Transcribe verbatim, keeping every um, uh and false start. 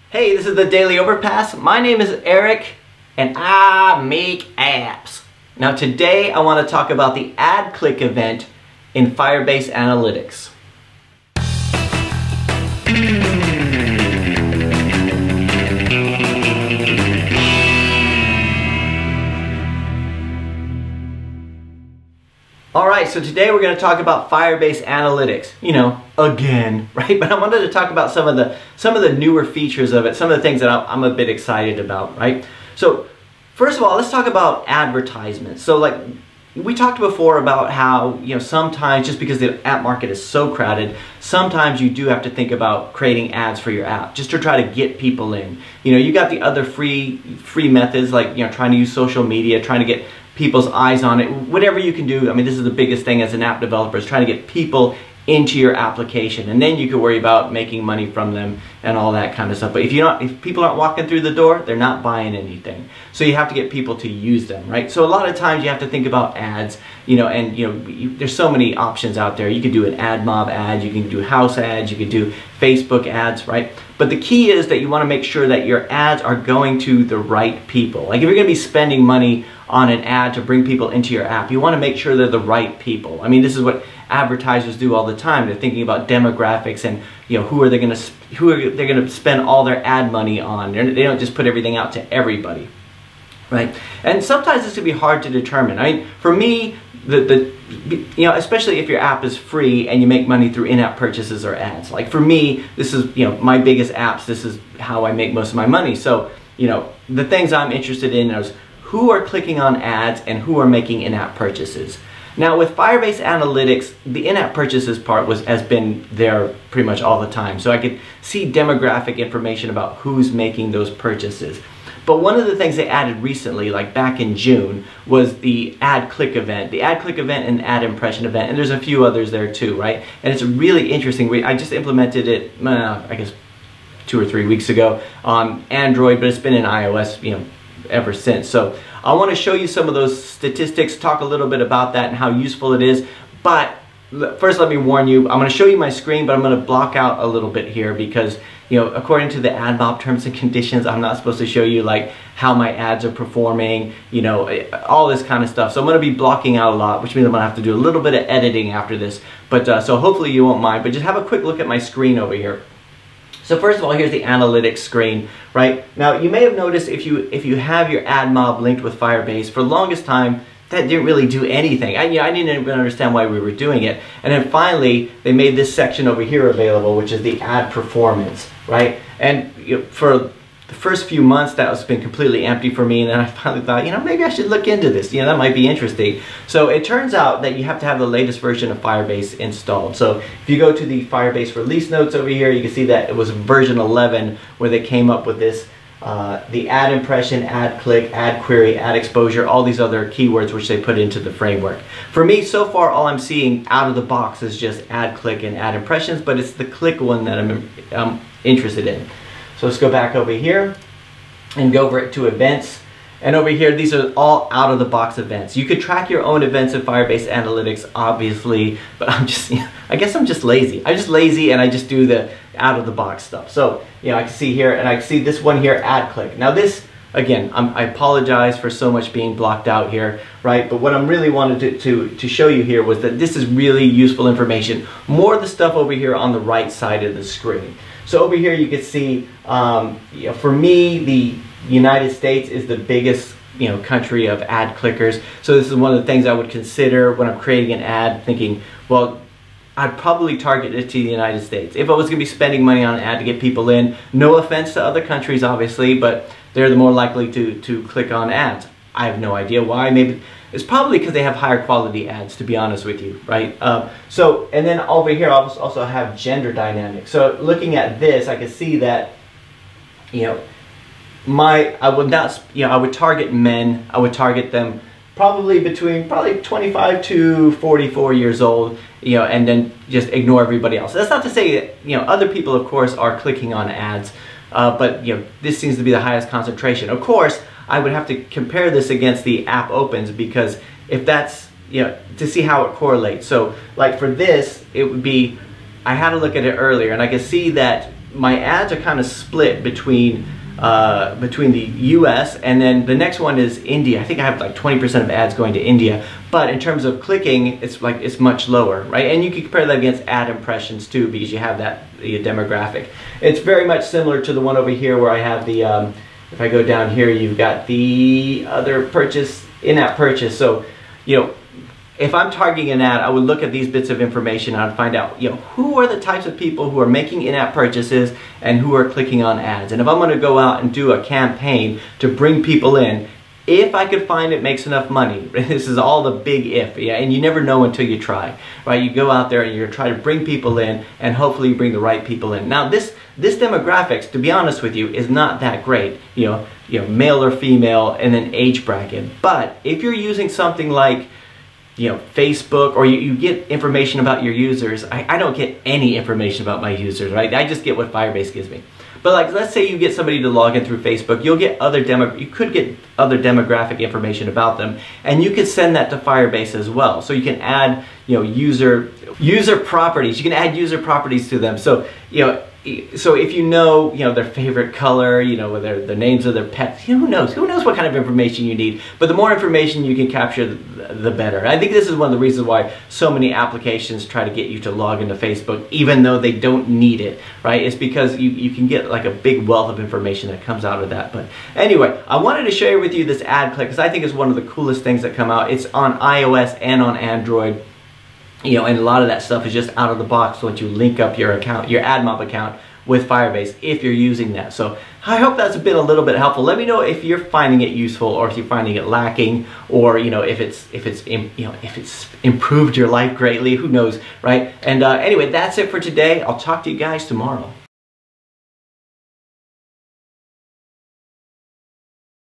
Hey, this is the Daily Overpass. My name is Eric and I make apps. Now today I want to talk about the ad click event in Firebase Analytics. Alright, so today we're going to talk about Firebase Analytics, you know, again, right? But I wanted to talk about some of the some of the newer features of it, some of the things that I'm a bit excited about, right? So, first of all, let's talk about advertisements. So, like, we talked before about how, you know, sometimes just because the app market is so crowded, sometimes you do have to think about creating ads for your app just to try to get people in. You know, you got the other free free methods like, you know, trying to use social media, trying to get people's eyes on it, whatever you can do. I mean, this is the biggest thing as an app developer, is trying to get people into your application, and then you can worry about making money from them and all that kind of stuff. But if you not, if people aren't walking through the door, they're not buying anything. So you have to get people to use them, right? So a lot of times you have to think about ads, you know, and you know, you, there's so many options out there. You could do an admob ad, you can do house ads, you could do Facebook ads, right? But the key is that you want to make sure that your ads are going to the right people. Like if you're going to be spending money on an ad to bring people into your app, you want to make sure they're the right people. I mean, this is what advertisers do all the time. They're thinking about demographics and, you know, who are they going to who are they going to spend all their ad money on. They're, they don't just put everything out to everybody, right? And sometimes this can be hard to determine. I mean, for me, the the you know, especially if your app is free and you make money through in-app purchases or ads. Like for me, this is, you know, my biggest apps. This is how I make most of my money. So, you know, the things I'm interested in is who are clicking on ads and who are making in-app purchases. Now with Firebase Analytics, the in-app purchases part was has been there pretty much all the time. So I could see demographic information about who's making those purchases. But one of the things they added recently, like back in June, was the ad click event. The ad click event and ad impression event, and there's a few others there too, right? And it's really interesting. I just implemented it, uh, I guess, two or three weeks ago on Android, but it's been in iOS, you know, ever since. So I want to show you some of those statistics, talk a little bit about that and how useful it is. But first, let me warn you, I'm going to show you my screen, but I'm going to block out a little bit here because, you know, according to the admob terms and conditions, I'm not supposed to show you like how my ads are performing, you know, all this kind of stuff. So I'm going to be blocking out a lot, which means I'm going to have to do a little bit of editing after this. But uh, so hopefully you won't mind, but just have a quick look at my screen over here. So first of all, here's the analytics screen, right? Now you may have noticed if you if you have your admob linked with Firebase, for the longest time that didn't really do anything. I, you know, I didn't even understand why we were doing it. And then finally, they made this section over here available, which is the ad performance, right? And you know, for the first few months, that was been completely empty for me. And then I finally thought, you know, maybe I should look into this. You know, that might be interesting. So it turns out that you have to have the latest version of Firebase installed. So if you go to the Firebase release notes over here, you can see that it was version eleven where they came up with this. Uh, the ad impression, ad click, ad query, ad exposure, all these other keywords which they put into the framework. For me, so far, all I'm seeing out of the box is just ad click and ad impressions, but it's the click one that I'm um, interested in. So let's go back over here and go over to events. And over here, these are all out of the box events. You could track your own events in Firebase Analytics, obviously, but I'm just, you know, I guess I'm just lazy. I'm just lazy and I just do the out of the box stuff. So, you know, I can see here, and I can see this one here, ad click. Now this, again, I'm, I apologize for so much being blocked out here, right? But what I'm really wanted to, to, to show you here was that this is really useful information. More of the stuff over here on the right side of the screen. So over here you can see, um, you know, for me, the United States is the biggest, you know, country of ad clickers. So this is one of the things I would consider when I'm creating an ad, thinking, well, I'd probably target it to the United States. If I was going to be spending money on an ad to get people in, no offense to other countries, obviously, but they're the more likely to, to click on ads. I have no idea why. Maybe it's probably because they have higher quality ads, to be honest with you, right? Uh, so, and then over here, I also have gender dynamics. So looking at this, I can see that, you know, my, I would not, you know, I would target men. I would target them probably between probably twenty-five to forty-four years old, you know, and then just ignore everybody else. That's not to say that, you know, other people, of course, are clicking on ads, uh, but, you know, this seems to be the highest concentration. Of course, I would have to compare this against the app opens, because if that's, you know, to see how it correlates. So, like for this, it would be, I had to look at it earlier, and I can see that my ads are kind of split between uh, between the U S and then the next one is India. I think I have like twenty percent of ads going to India, but in terms of clicking, it's like it's much lower, right? And you can compare that against ad impressions too, because you have that the demographic. It's very much similar to the one over here where I have the. Um, if I go down here, you've got the other purchase, in-app purchase. So, you know, if I'm targeting an ad, I would look at these bits of information and I'd find out, you know, who are the types of people who are making in-app purchases and who are clicking on ads. And if I'm going to go out and do a campaign to bring people in, if I could find it makes enough money, this is all the big if, yeah, and you never know until you try, right? You go out there and you're trying to bring people in, and hopefully you bring the right people in. Now, this this demographics, to be honest with you, is not that great, you know, you know, male or female, and then age bracket. But if you're using something like, you know, Facebook, or you, you get information about your users, I, I don't get any information about my users, right? I just get what Firebase gives me. But like, let's say you get somebody to log in through Facebook, you'll get other demo, you could get other demographic information about them, and you could send that to Firebase as well. So you can add, you know, user user properties. You can add user properties to them. So, you know, so if you know, you know, their favorite color, you know, their the names of their pets, you know, who knows? Who knows what kind of information you need? But the more information you can capture, the, the better. I think this is one of the reasons why so many applications try to get you to log into Facebook, even though they don't need it, right? It's because you, you can get like a big wealth of information that comes out of that. But anyway, I wanted to share with you this ad click because I think it's one of the coolest things that come out. It's on iOS and on Android. You know, and a lot of that stuff is just out of the box once you link up your account, your AdMob account with Firebase, if you're using that. So I hope that's been a little bit helpful. Let me know if you're finding it useful, or if you're finding it lacking, or you know, if it's if it's you know if it's improved your life greatly. Who knows, right? And uh, anyway, that's it for today. I'll talk to you guys tomorrow.